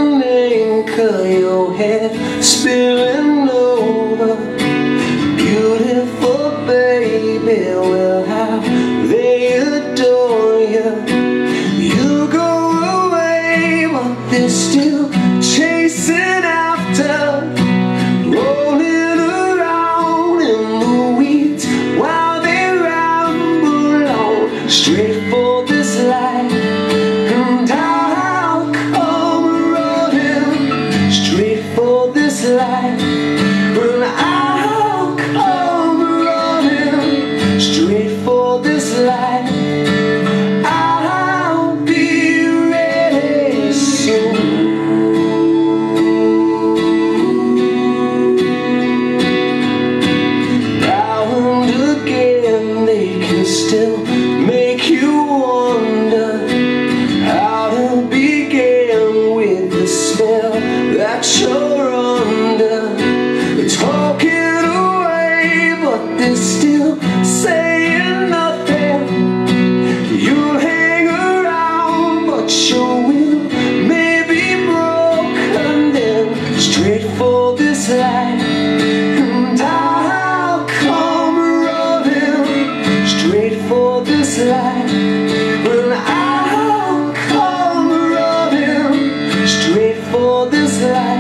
an anchor, your head spilling over. Beautiful baby, well how they adore you. You go away, but they're still chasing after, rolling around in the weeds while they ramble on, straight for this light. And I'll come running straight for this light. Well, I'll come running straight for this light. I'll be ready soon. Now and again they can still make you wonder how to begin with the spell that you're under. Talking away, but they're still saying nothing. You'll hang around, but your will may be broken. Then straight for this light, and I'll come running straight for this light. Well, I'll come running straight for this light.